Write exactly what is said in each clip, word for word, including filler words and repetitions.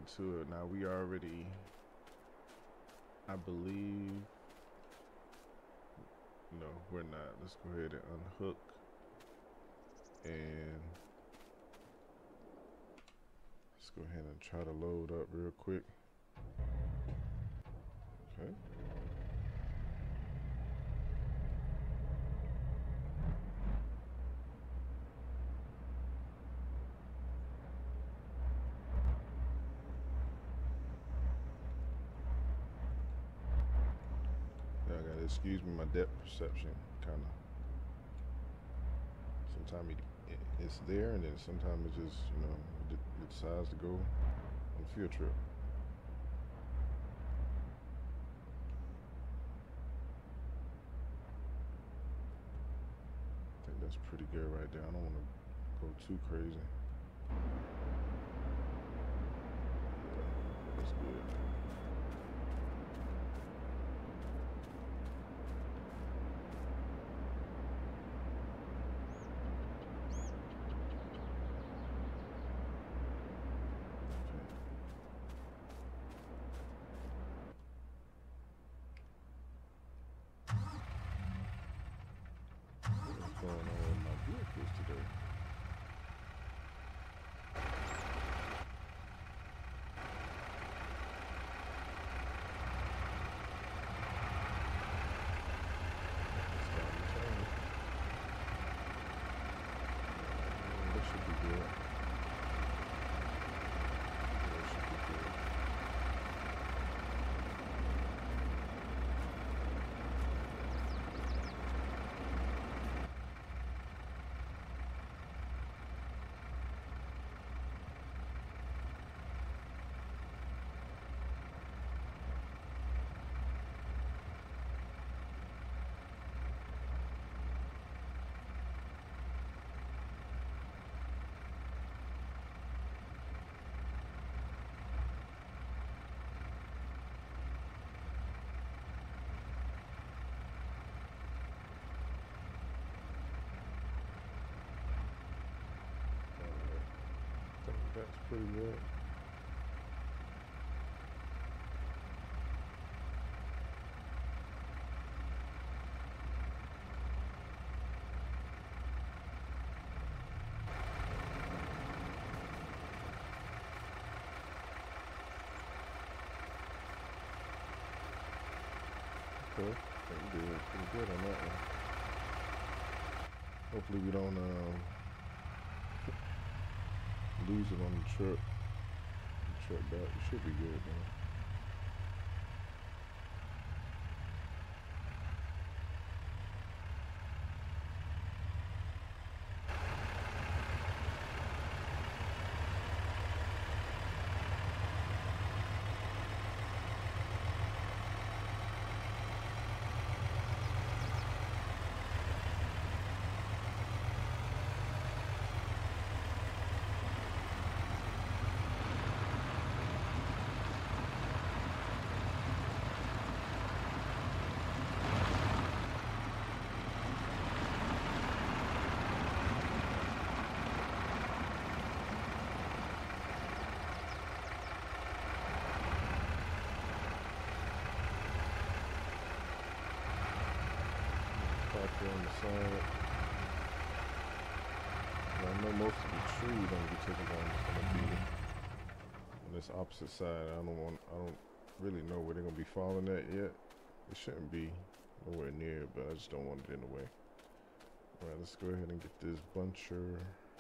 into it. Now we already, I believe, no, we're not. Let's go ahead and unhook and let's go ahead and try to load up real quick. Okay. Yeah, I gotta excuse me, my depth perception kind of. Sometimes it, it, it's there, and then sometimes it just, you know, it, it decides to go on a field trip. I think that's pretty good right there. I don't want to go too crazy. Yeah, that's good. What's going on with my vehicles today? That should be good. That should be good. That's pretty good. Okay, pretty good, pretty good on that one. Hopefully we don't um, lose it on the truck. The truck back, it should be good though. On the side. And I know most of the trees don't get taken down. It's gonna be on this opposite side. I don't want. I don't really know where they're gonna be falling at yet. It shouldn't be nowhere near, but I just don't want it in the way. All right, let's go ahead and get this buncher.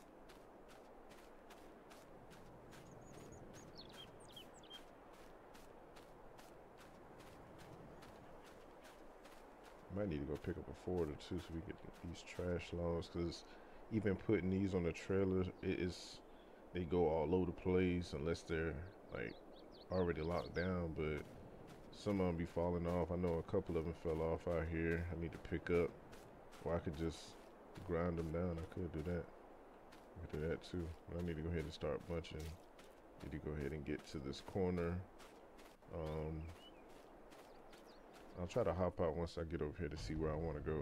Might need to go pick up a Ford or two so we get these trash loads, because even putting these on the trailer, it is, they go all over the place unless they're like already locked down, but some of them be falling off. I know a couple of them fell off out here. I need to pick up, or I could just grind them down. I could do that. I could do that too. But I need to go ahead and start bunching. Need to go ahead and get to this corner. Um, I'll try to hop out once I get over here to see where I want to go.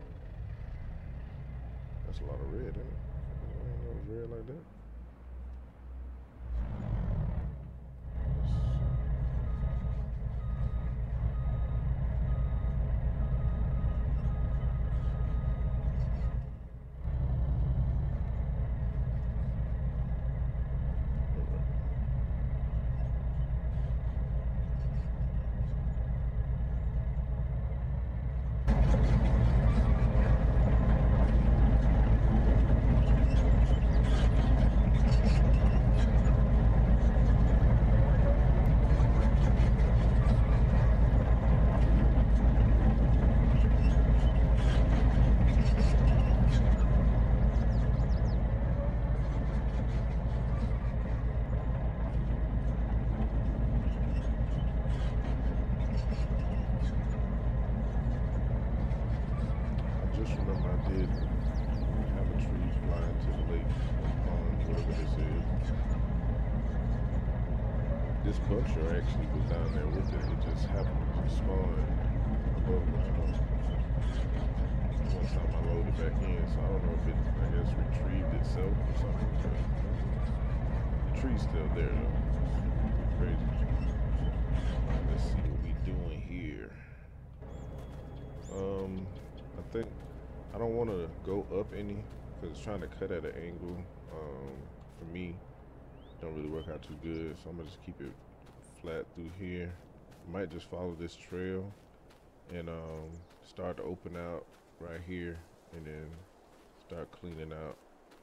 That's a lot of red, isn't it? I didn't know it was red like that. remember I did have a tree fly into the lake, pond, whatever this is. This buncher actually was down there with it. It just happened to spawn above the ground. One time I loaded back in, so I don't know if it, I guess, retrieved itself or something. But the tree's still there though. It's crazy. Right, let's see what we doing here. Um, I think I don't want to go up any because it's trying to cut at an angle. Um, for me, don't really work out too good, so I'm gonna just keep it flat through here. Might just follow this trail and um, start to open out right here, and then start cleaning out,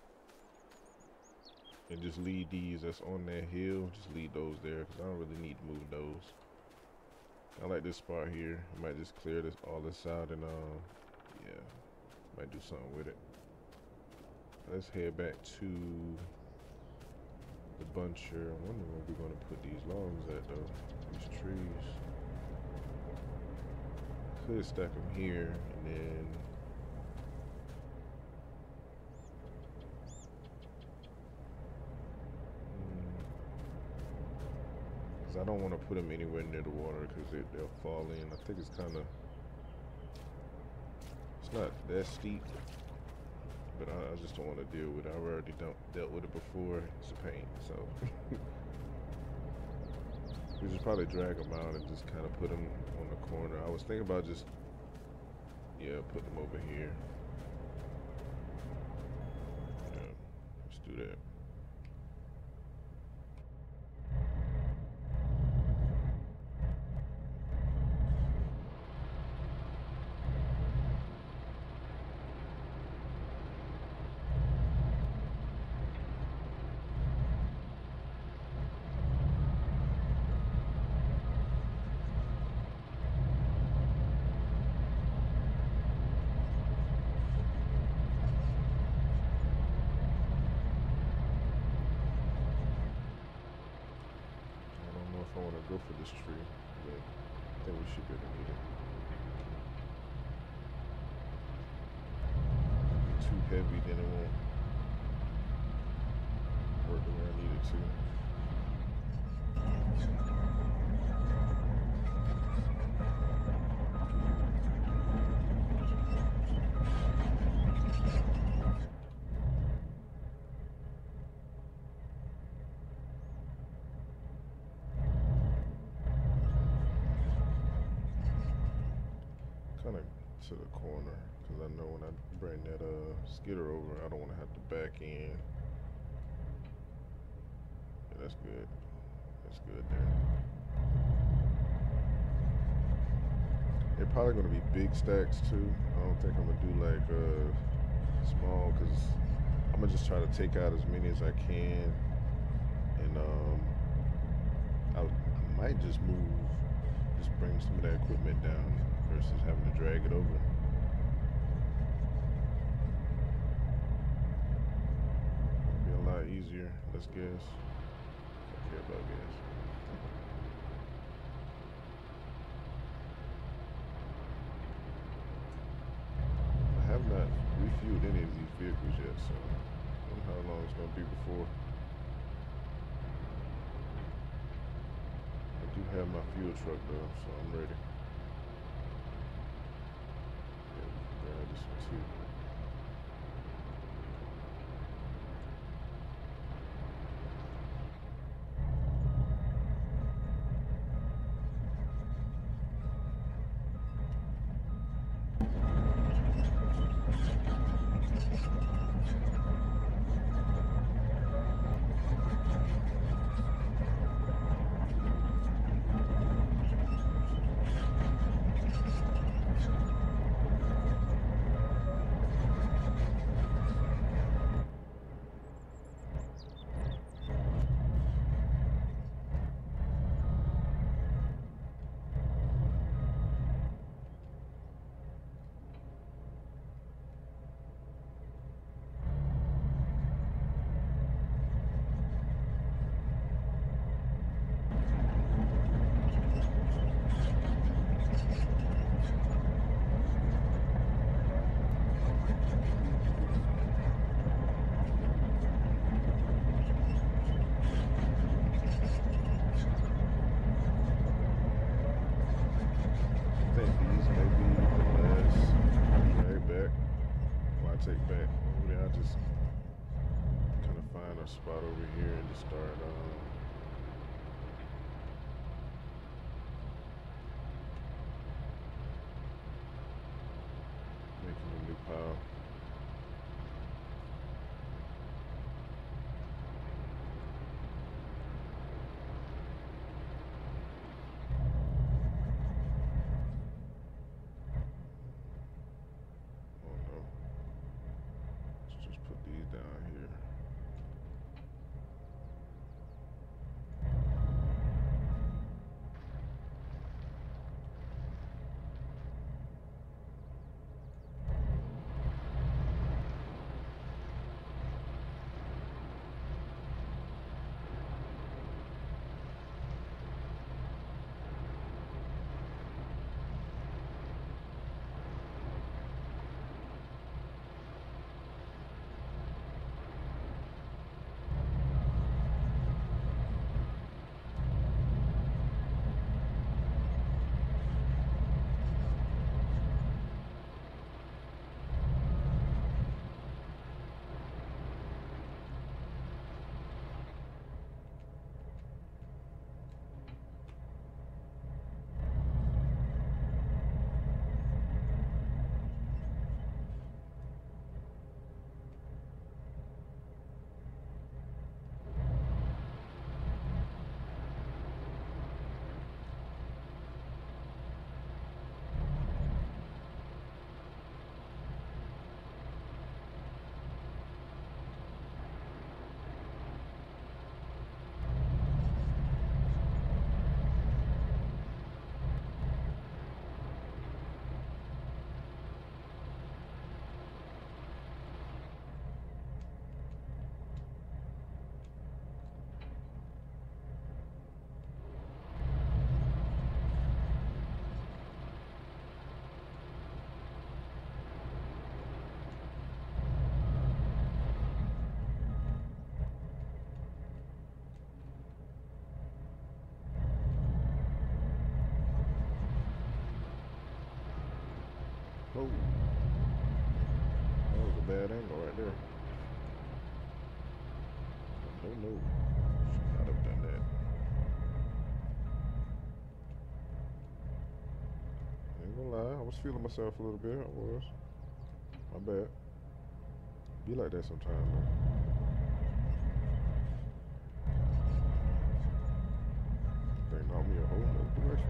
and just leave these that's on that hill. Just leave those there because I don't really need to move those. I like this spot here. I might just clear this all this out and um, yeah, might do something with it. Let's head back to the buncher. I wonder where we're gonna put these logs at though. These trees. Could stack them here and then. I don't want to put them anywhere near the water because they, they'll fall in. I think it's kind of, it's not that steep, but I, I just don't want to deal with it. I've already don't, dealt with it before. It's a pain, so we just probably drag them out and just kind of put them on the corner. I was thinking about just, yeah, put them over here. Yeah, let's do that. Go for this tree, but I think we should be able to need it. Too heavy, then it won't work the way I need it to. Kind of to the corner because I know when I bring that uh, skidder over, I don't want to have to back in. Yeah, that's good. That's good there. They're probably going to be big stacks too. I don't think I'm going to do like uh, small because I'm going to just try to take out as many as I can. And um, I, I might just move, just bring some of that equipment down versus having to drag it over. It'd be a lot easier, let's guess. I care about gas. I have not refueled any of these vehicles yet, so I don't know how long it's going to be before. I do have my fuel truck though, so I'm ready. This one too. take back. Hopefully I just kind of find a spot over here and just start um, making a new pile. Oh, that was a bad angle right there. No, no, should not have done that. Ain't gonna lie, I was feeling myself a little bit. I was. My bad. Be like that sometimes, though. They knocked me a whole nother direction.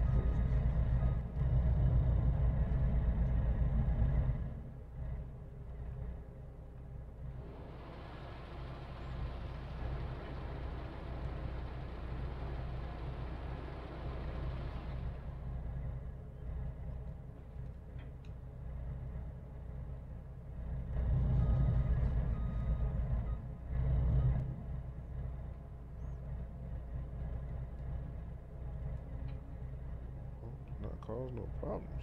Not cause no problems.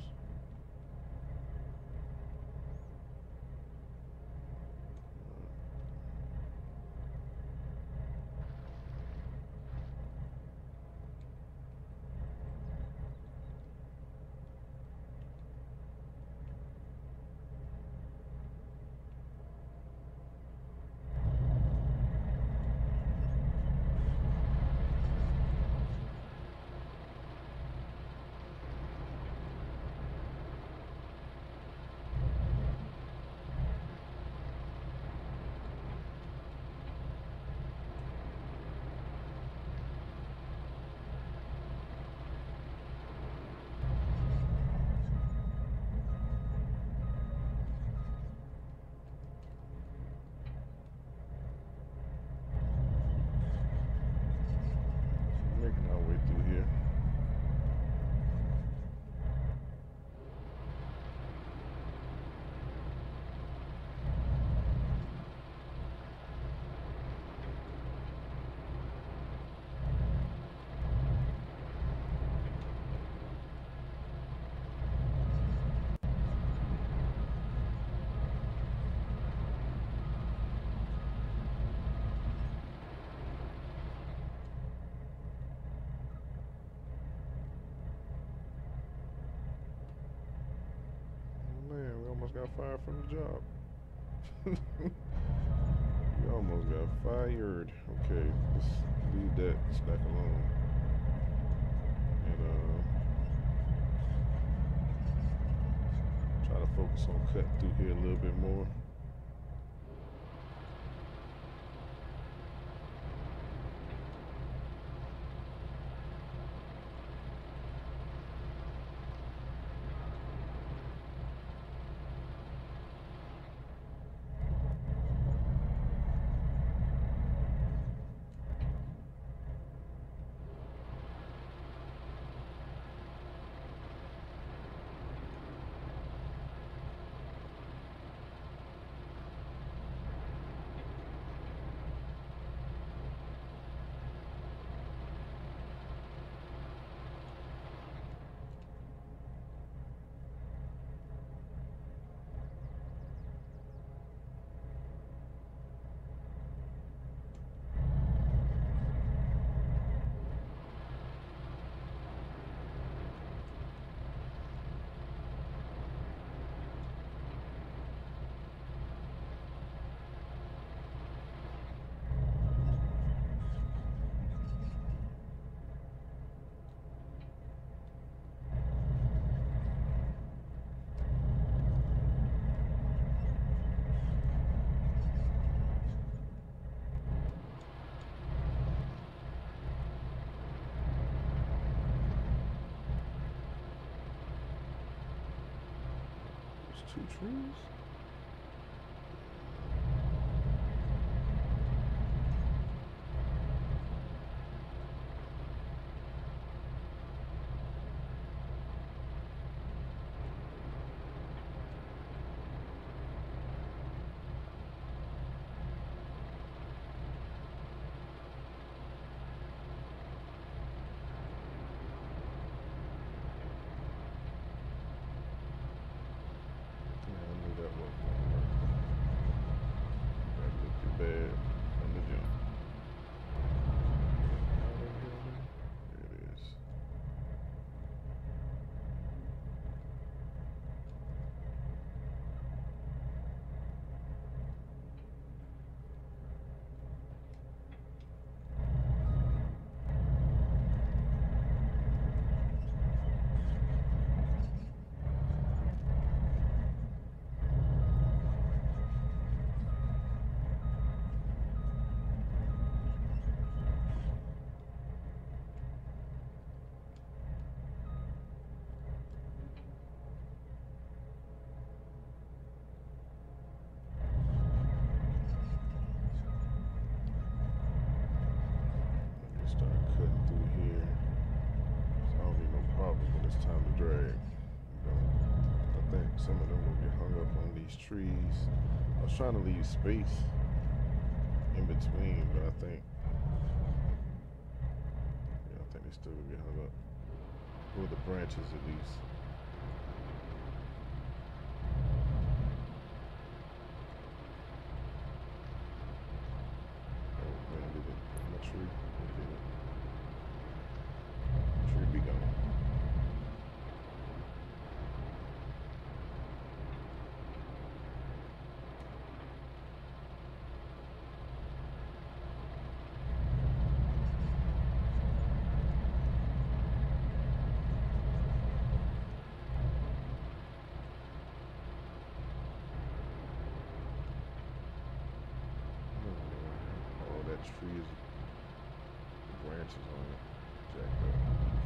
Making our way through here. Man, we almost got fired from the job. We almost got fired. Okay, let's leave that stack alone. And uh, try to focus on cutting through here a little bit more. Two trees. Some of them will get hung up on these trees. I was trying to leave space in between, but I think, yeah, I think they still will get hung up. Or the branches at least. Oh man, did it? My tree, did it? Tree be gone. Trees, branches on it, jacked up.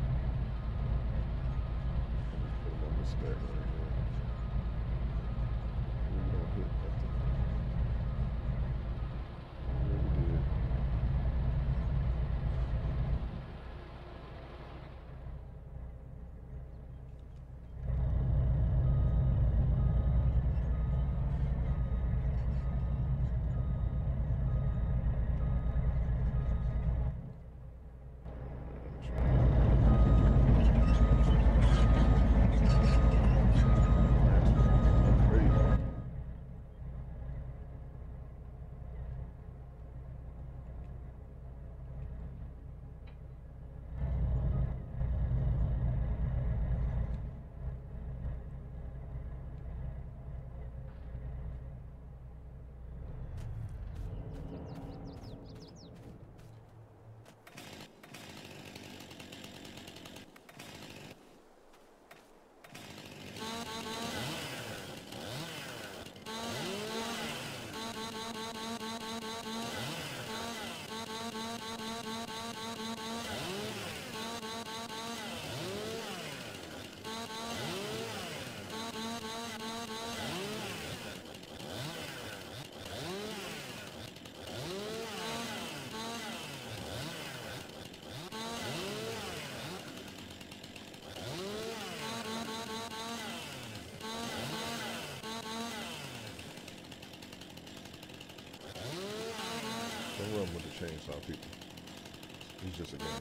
Let me put them on the stack right here. We don't hit nothing. We already did. chainsaw people. He's just a game.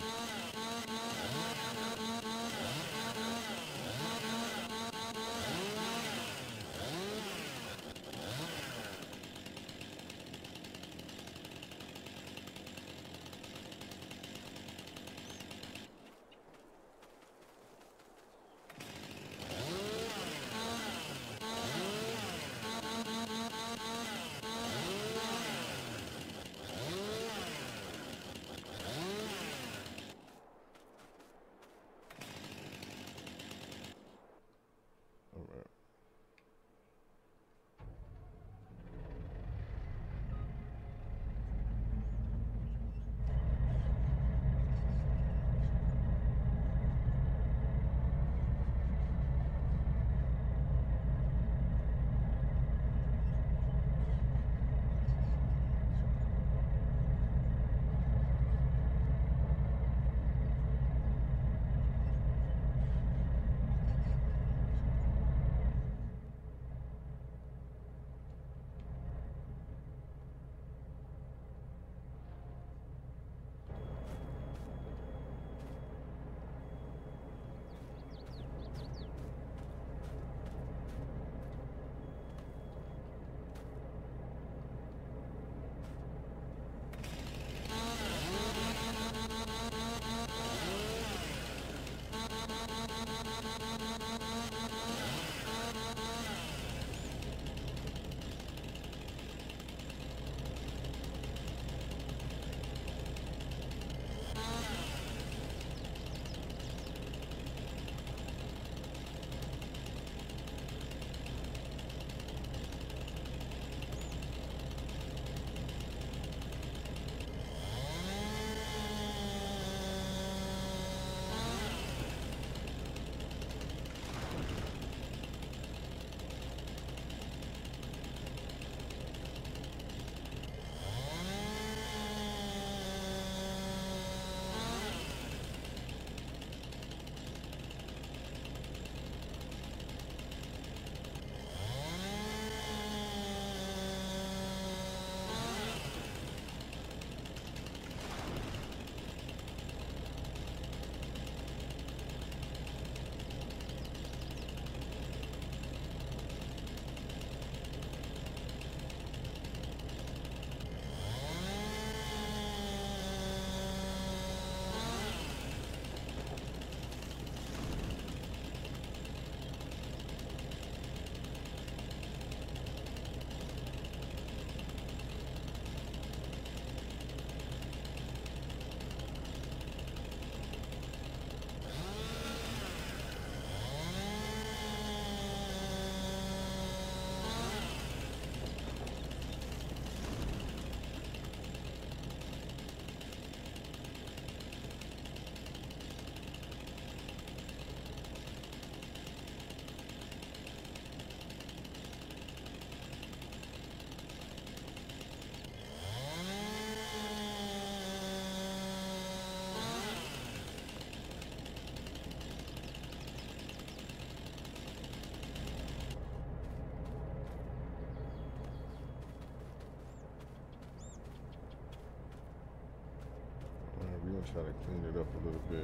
We're gonna try to clean it up a little bit,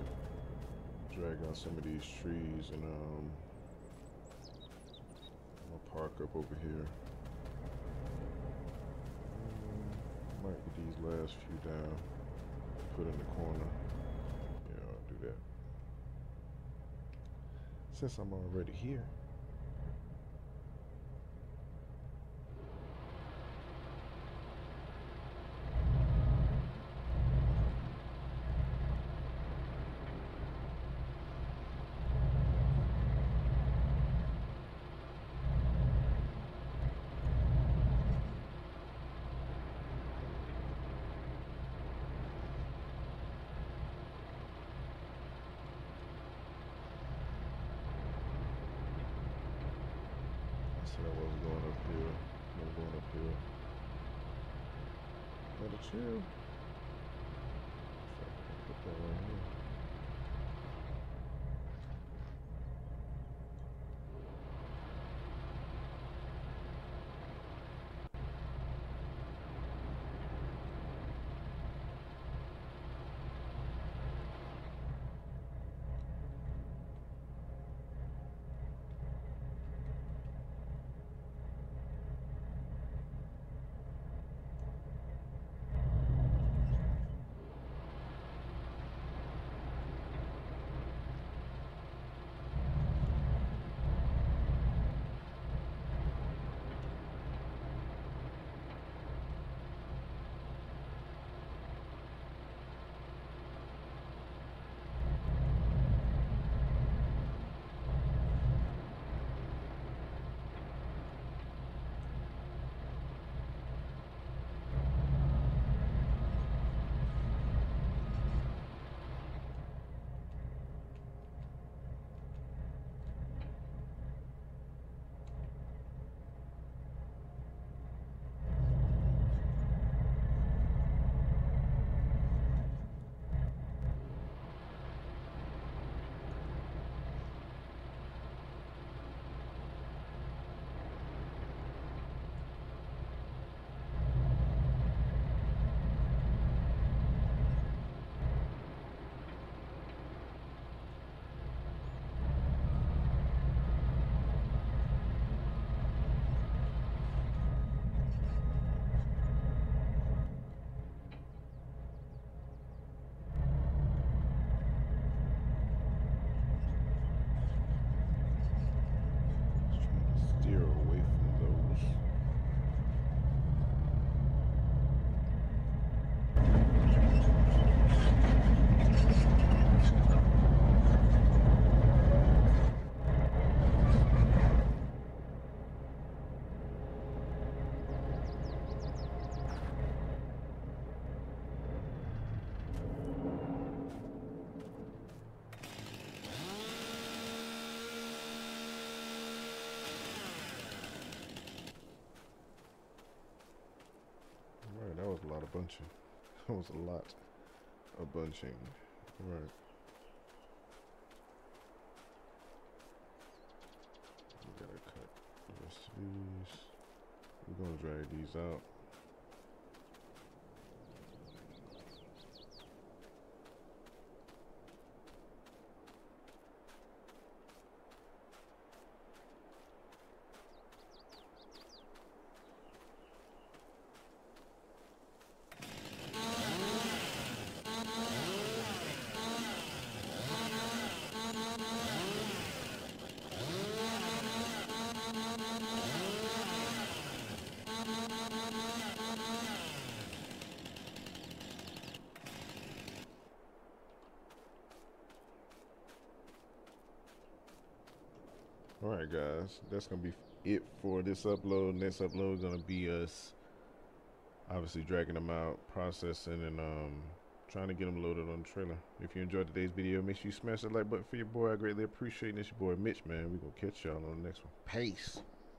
drag out some of these trees, and um, I'm gonna park up over here. Um, might get these last few down, put in the corner. Yeah, I'll do that. Since I'm already here. I wasn't going uphill. I wasn't going uphill. Gotta chill. Put that right here. bunching. That was a lot of bunching. All right. We gotta cut the rest of these. We're gonna drag these out. Alright guys, that's going to be it for this upload. Next upload is going to be us obviously dragging them out, processing, and um, trying to get them loaded on the trailer. If you enjoyed today's video, make sure you smash that like button for your boy. I greatly appreciate it. It's your boy Mitch, man. We're going to catch y'all on the next one. Peace.